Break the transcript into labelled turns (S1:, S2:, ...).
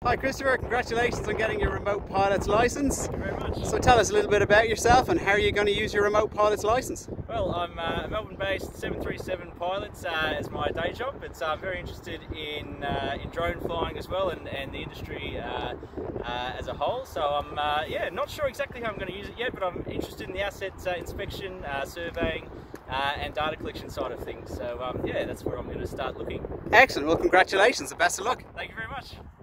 S1: Hi Christopher, congratulations on getting your remote pilot's license.
S2: Thank you very much.
S1: So tell us a little bit about yourself and how are you going to use your remote pilot's license?
S2: Well, I'm a Melbourne-based 737 pilot as my day job, but I'm very interested in drone flying as well and the industry as a whole. So I'm not sure exactly how I'm going to use it yet, but I'm interested in the asset inspection, surveying and data collection side of things. So that's where I'm going to start looking.
S1: Excellent, well congratulations and best of luck.
S2: Thank you very much.